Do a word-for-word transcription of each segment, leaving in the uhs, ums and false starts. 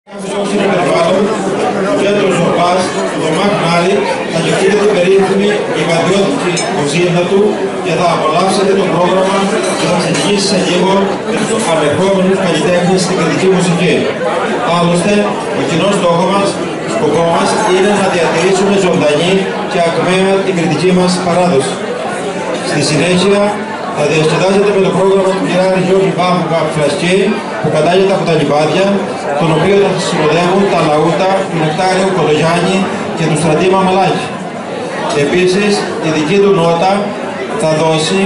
Στο περιβάλλον, το κέντρο Ζορπάς, το Μαγνάρι, θα γευτείτε την περίφημη γιγαντιώτικη κουζίνα του και θα απολαύσετε το πρόγραμμα που θα ξεκινήσει σε λίγο με τους ανερχόμενους καλλιτέχνες στην κριτική μουσική. Άλλωστε, ο κοινός στόχος μας, σκοπό μας, είναι να διατηρήσουμε ζωντανή και ακμαία την κριτική μας παράδοση. Στη συνέχεια, θα διασκεδάζεται με το πρόγραμμα του Γιάννη Γιώργη Μπάμπου Φλασκή, που κατάγεται από τα λιβάδια, τον οποίο θα συνοδεύουν τα λαούτα του Νεκτάριου Κοντογιάννη και του Στρατή Μαμαλάκη. Επίσης, η δική του νότα θα δώσει,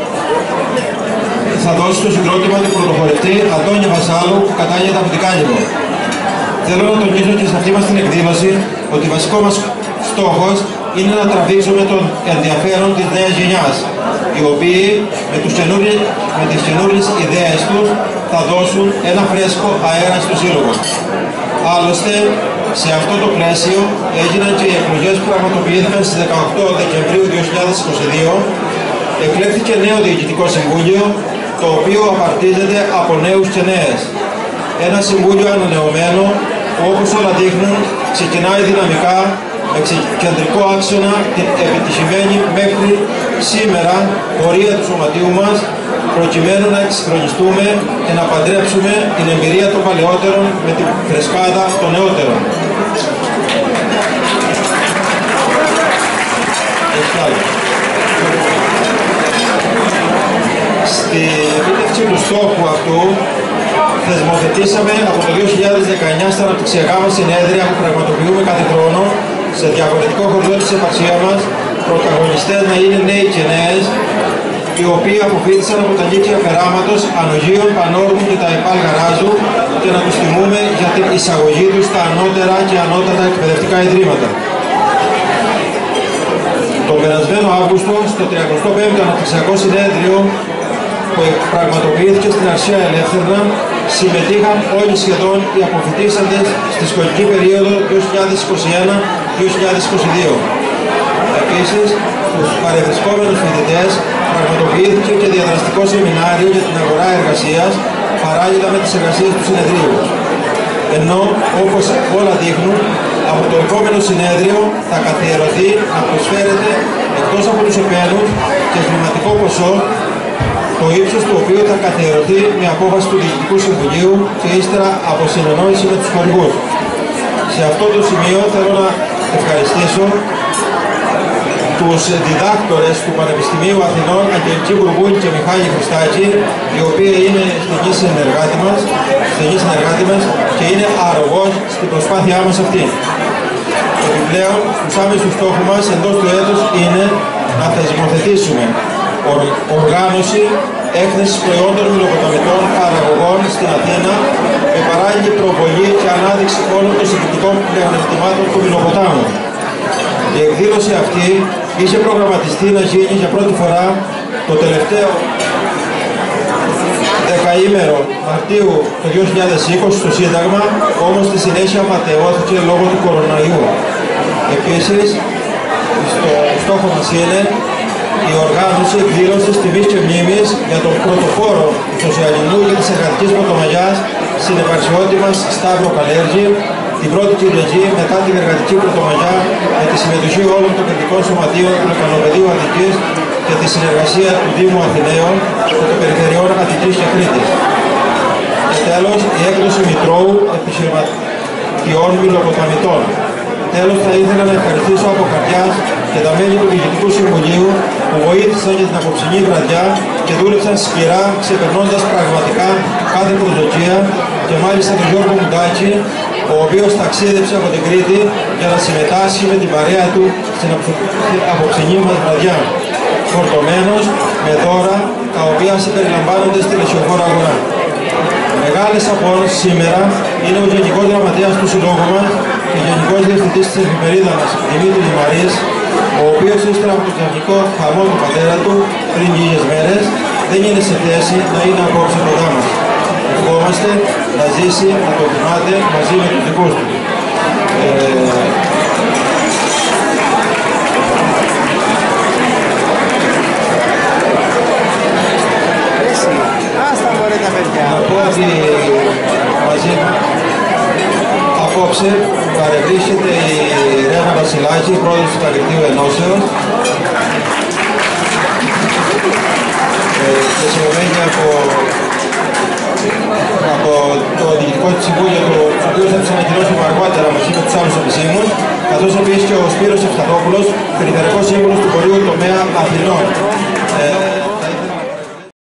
θα δώσει το συγκρότημα του πρωτοχωρευτή Αντώνη Βασάλου, που κατάγεται από την Κάλυμνο. Θέλω να τονίσω και σε αυτή μας την εκδήλωση ότι βασικό μας στόχος είναι να τραβήξουμε τον ενδιαφέρον της νέας γενιάς, οι οποίοι με, τους με τις καινούριες ιδέες τους θα δώσουν ένα φρέσκο αέρα στο σύλλογο. Άλλωστε, σε αυτό το πλαίσιο έγιναν και οι εκλογές που πραγματοποιήθηκαν στις δεκαοκτώ Δεκεμβρίου δύο χιλιάδες είκοσι δύο. Εκλέχθηκε νέο Διοικητικό Συμβούλιο, το οποίο απαρτίζεται από νέους και νέες. Ένα συμβούλιο ανανεωμένο, που όπως όλα δείχνουν, ξεκινάει δυναμικά με κεντρικό άξονα την επιτυχημένη μέχρι σήμερα πορεία του σωματείου μας, προκειμένου να εξυγχρονιστούμε και να παντρέψουμε την εμπειρία των παλαιότερων με την φρεσκάδα των νεότερων. Στην επίτευξη του στόχου αυτού, θεσμοθετήσαμε από το δύο χιλιάδες δεκαεννιά στα αναπτυξιακά μας συνέδρια που πραγματοποιούμε κάθε χρόνο σε διαφορετικό χωριό της επαρχίας μας, πρωταγωνιστές να είναι νέοι και νέες, οι οποίοι αποφύτησαν από τα λύκεια Περάματος, Ανογείων, Πανόργου και τα ΕΠΑΛ Γαράζου, και να τους τιμούμε για την εισαγωγή τους στα ανώτερα και ανώτατα εκπαιδευτικά ιδρύματα. Τον περασμένο Αύγουστο, στο τριακοστό πέμπτο Αναπτυξιακό Συνέδριο που πραγματοποιήθηκε στην Αρσία Ελεύθερνα, συμμετείχαν όλοι σχεδόν οι αποφοιτήσαντες στη σχολική περίοδο δύο χιλιάδες είκοσι ένα δύο χιλιάδες είκοσι δύο. Επίσης, στους παρευρισκόμενους φοιτητές πραγματοποιήθηκε και διαδραστικό σεμινάριο για την αγορά εργασίας, παράλληλα με τις εργασίες του συνεδρίου. Ενώ, όπως όλα δείχνουν, από το επόμενο συνέδριο θα καθιερωθεί να προσφέρεται, εκτός από τους επένους, και χρηματικό ποσό, το ύψος του οποίου θα καθιερωθεί με απόφαση του Διοικητικού Συμβουλίου και ύστερα από συνεννόηση με τους χορηγούς. Σε αυτό το σημείο θέλω να ευχαριστήσω τους διδάκτορες του Πανεπιστημίου Αθηνών, Αγγελική Μπουρμπούλη και Μιχάλη Χριστάκη, οι οποίοι είναι στενοί συνεργάτοι μας, στενοί συνεργάτοι μας και είναι αρρωγός στην προσπάθειά μας αυτή. Επιπλέον, τους άμεσους στόχους μας εντός του έτους είναι να θεσμοθετήσουμε οργάνωση έκθεσης προϊόντων μυλοποταμικών παραγωγών στην Αθήνα, με παράλληλη προβολή και ανάδειξη όλων των συγκριτικών πλεονεκτημάτων του Μυλοποτάμου. Η εκδήλωση αυτή είχε προγραμματιστεί να γίνει για πρώτη φορά το τελευταίο δεκαήμερο Μαρτίου του δύο χιλιάδες είκοσι στο Σύνταγμα, όμως στη συνέχεια ματαιώθηκε λόγω του κοροναϊού. Επίσης, στο στόχο μας είναι η οργάνωση εκδήλωσης τιμής και μνήμης για τον πρωτοπόρο του Σοσιαλισμού και της Εργατικής Πρωτομαγιάς στην επαρχιώτη μας Σταύρο Καλέργη, την πρώτη Κυριακή μετά την Εργατική Πρωτομαγιά, με τη συμμετοχή όλων των κριτικών σωματείων του Λεκανοπεδίου Αττικής και τη συνεργασία του Δήμου Αθηναίων και των Περιφερειών Αττικής και Κρήτης. Και τέλος, η έκδοση Μητρώου επιχειρηματιών Μυλοποταμιτών. Τέλος, θα ήθελα να ευχαριστήσω από καρδιάς και τα μέλη του Διοικητικού Συμβουλίου που βοήθησαν για την απόψινή βραδιά και δούλεψαν σκληρά, ξεπερνώντας πραγματικά κάθε προσδοκία, και μάλιστα τον Γιώργο Μουντάκη, ο οποίος ταξίδεψε από την Κρήτη για να συμμετάσχει με την παρέα του στην απόψινή μας βραδιά, φορτωμένος με δώρα τα οποία συμπεριλαμβάνονται στη λεσιοφόρα αγορά. Μεγάλες από όλες σήμερα είναι ο Γενικός Γραμματέας του Συλλόγου μας και Γενικός Διευθυντής της εφημερίδας μας, Δημήτρης Μαρής, ο οποίος ύστερα από το τραγικό χαμό του πατέρα του πριν λίγες μέρες δεν είναι σε θέση να είναι απόψε κοντά μας. Ευχόμαστε να ζήσει, να το θυμάται μαζί με τους δικούς του. Ε, Άστα μωρέ τα παιδιά. Να πω ότι μαζί Απόψε παρευρίσκεται η Ρένα Βασιλάκη, πρόεδρος του Φαγητείου Ενώσεως, και σε εμένη από, από το Διοικητικό Συμβούλιο, του οποίου θα τους ανακοινώσουμε αργότερα μαζί με τους άλλους επισήμους, καθώς επίσης και ο Σπύρος Ευσταθόπουλος, περιφερειακός σύμβουλος του Χωρίου Τομέα Αθηνών. Ε,